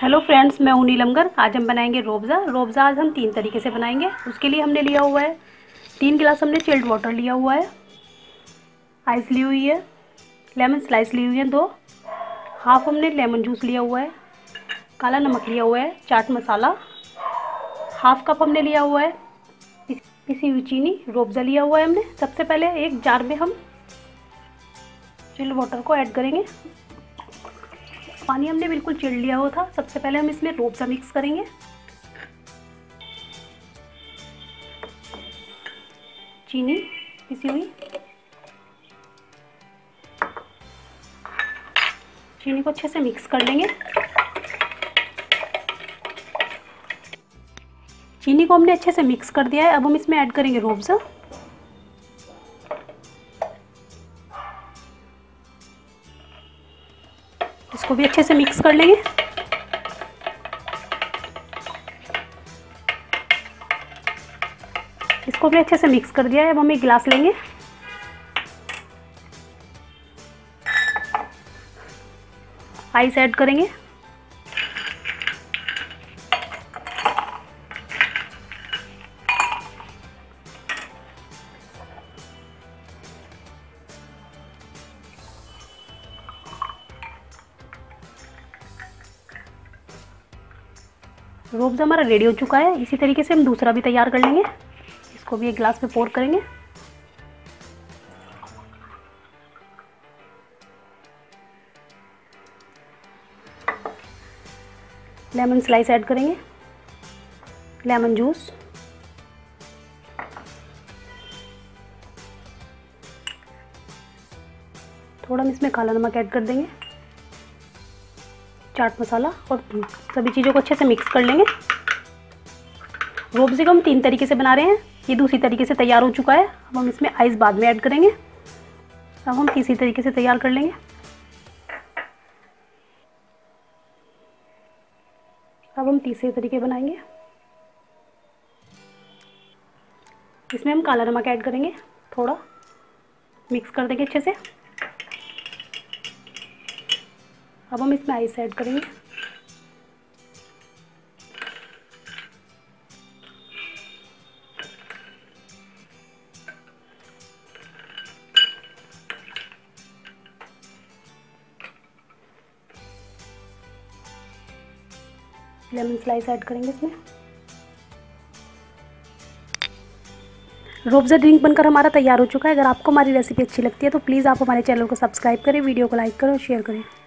Hello friends, मैं हूँ नीलम गर्ग। आज हम बनाएंगे रूह अफ़ज़ा। रूह अफ़ज़ा आज हम 3 तरीके से बनाएंगे। उसके लिए हमने लिया हुआ है 3 गिलास हमने चिल्ड वाटर लिया हुआ है, आइस ली हुई है, लेमन स्लाइस ली हुई है 2, हाफ हमने लेमन जूस लिया हुआ है, काला नमक लिया हुआ है, चाट मसाला, हाफ कप हमने लिया हुआ है पिसी हुई चीनी, रूह अफ़ज़ा लिया हुआ है हमने। सबसे पहले एक जार में हम चिल्ड वाटर को ऐड करेंगे। पानी हमने बिल्कुल चिल्ड लिया हुआ था। सबसे पहले हम इसमें रूह अफ़ज़ा मिक्स करेंगे। चीनी पिसी हुई, चीनी को अच्छे से मिक्स कर लेंगे। चीनी को हमने अच्छे से मिक्स कर दिया है। अब हम इसमें ऐड करेंगे रूह अफ़ज़ा। इसको भी अच्छे से मिक्स कर लेंगे। इसको भी अच्छे से मिक्स कर दिया है। अब हम एक गिलास लेंगे, आइस ऐड करेंगे, रूह अफ़ज़ा हमारा रेडी हो चुका है। इसी तरीके से हम दूसरा भी तैयार कर लेंगे। इसको भी एक गिलास में पोर करेंगे। लेमन स्लाइस ऐड करेंगे, लेमन जूस, थोड़ा हम इसमें काला नमक ऐड कर देंगे, चाट मसाला, और सभी चीज़ों को अच्छे से मिक्स कर लेंगे। रूह अफ़ज़ा को हम 3 तरीके से बना रहे हैं। ये दूसरी तरीके से तैयार हो चुका है। अब हम इसमें आइस बाद में ऐड करेंगे। अब हम तीसरी तरीके से तैयार कर लेंगे। अब हम तीसरे तरीके बनाएंगे। इसमें हम काला नमक ऐड करेंगे, थोड़ा मिक्स कर देंगे अच्छे से। अब हम इसमें आइस ऐड करेंगे। लेमन स्लाइस ऐड करेंगे इसमें। रूह अफ़ज़ा ड्रिंक बनकर हमारा तैयार हो चुका है। अगर आपको हमारी रेसिपी अच्छी लगती है तो प्लीज़ आप हमारे चैनल को सब्सक्राइब करें, वीडियो को लाइक करें और शेयर करें।